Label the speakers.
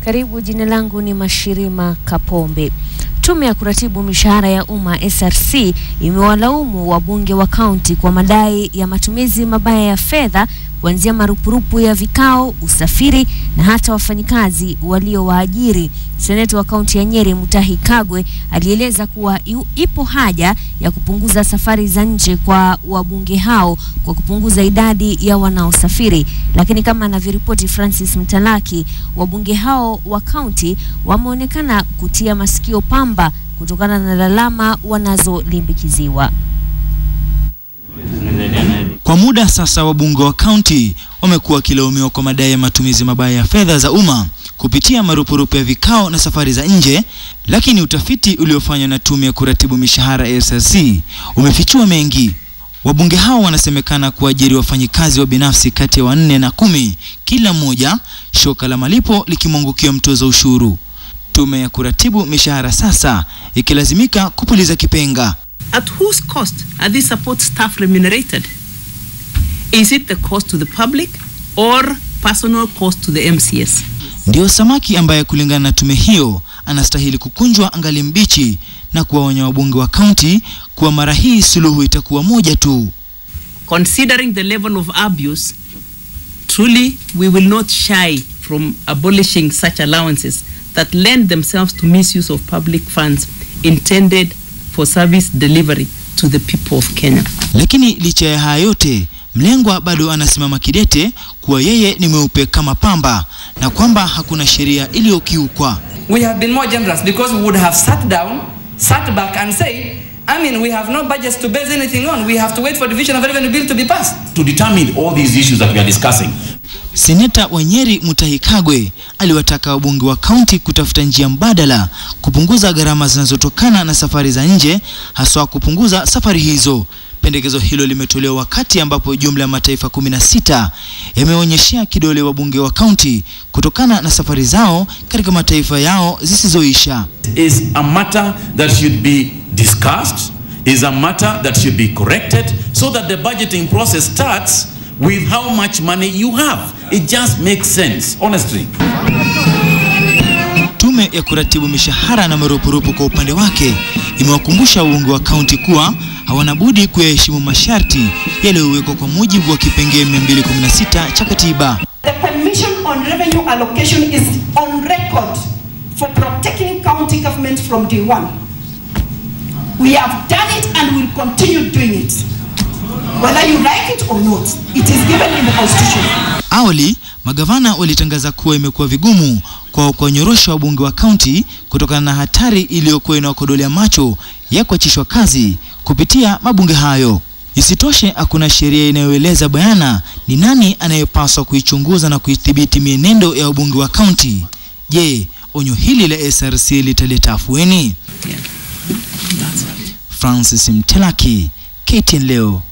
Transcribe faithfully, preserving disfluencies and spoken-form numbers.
Speaker 1: Karibu, jina langu ni Mashirima Kapombe. Tume ya kuratibu mishahara ya umma S R C imewalaumu wabunge wa kaunti kwa madai ya matumizi mabaya ya fedha, kuanzia marupurupu ya vikao, usafiri na hata wafanyikazi waliowaajiri. Seneta wa kaunti ya Nyeri Mutahi Kagwe alieleza kuwa ipo haja ya kupunguza safari za nje kwa wabunge hao kwa kupunguza idadi ya wanaosafiri. Lakini kama anavyoripoti Francis Mtalaki, wabunge hao wa kaunti wameonekana kutia masikio pamba kutokana na lalama wanazolimbikiziwa.
Speaker 2: Kwa muda sasa wabunge wa kaunti wamekuwa wakilaumiwa kwa madai ya matumizi mabaya ya fedha za umma kupitia marupurupu ya vikao na safari za nje, lakini utafiti uliofanywa na tume ya kuratibu mishahara S R C umefichua mengi. Wabunge hao wanasemekana kuajiri wafanyikazi wa binafsi kati ya wanne na kumi kila mmoja, shoka la malipo likimwangukia mtoza ushuru. Tume ya kuratibu mishahara sasa ikilazimika kupuliza kipenga.
Speaker 3: At whose cost are these support staff remunerated? Is it the cost to the public or personal cost to the M C S?
Speaker 2: Ndio samaki ambaye kulingana na tume hiyo anastahili kukunjwa angali mbichi, na kuwaonya wabunge wa kaunti kuwa mara hii suluhu itakuwa moja tu.
Speaker 3: Considering the level of abuse, truly we will not shy from abolishing such allowances that lend themselves to misuse of public funds intended for service delivery to the people of Kenya.
Speaker 2: Lakini licha ya haya yote, mlengwa bado anasimama kidete kuwa yeye ni mweupe kama pamba na kwamba hakuna sheria iliyokiukwa.
Speaker 4: We have been more generous because we would have sat down, sat back and said, I mean, we have no budgets to base anything on. We have to wait for division of revenue bill to be passed
Speaker 5: to determine all these issues that we are discussing.
Speaker 2: Seneta wa Nyeri Mutahi Kagwe aliwataka wabunge wa kaunti kutafuta njia mbadala kupunguza gharama zinazotokana na safari za nje, haswa kupunguza safari hizo. Pendekezo hilo limetolewa wakati ambapo jumla ya mataifa kumi na sita yameonyeshea kidole wabunge wa kaunti kutokana na safari zao katika mataifa yao zisizoisha.
Speaker 5: Is a matter that should be discussed, is a matter that should be corrected so that the budgeting process starts with how much money you have. It just makes sense, honestly.
Speaker 2: Tume ya kuratibu mishahara na marupurupu kwa upande wake imewakumbusha wabunge wa kaunti kuwa hawana budi kuyaheshimu masharti yaliyowekwa kwa mujibu wa kipengele mia mbili kumi na sita cha katiba.
Speaker 6: The Commission on Revenue Allocation is on record for protecting county government from day one. We have done it and will continue doing it. Whether you like it or not, it is given in the Constitution.
Speaker 2: Awali, magavana walitangaza kuwa imekuwa vigumu kwa kuwanyorosha wabunge wa kaunti kutokana na hatari iliyokuwa inawakodolea macho ya kuachishwa kazi kupitia mabunge hayo. Isitoshe, hakuna sheria inayoeleza bayana ni nani anayepaswa kuichunguza na kuidhibiti mienendo ya wabunge wa kaunti. Je, onyo hili la S R C litaleta afueni? Francis Mtalaki, K T N leo.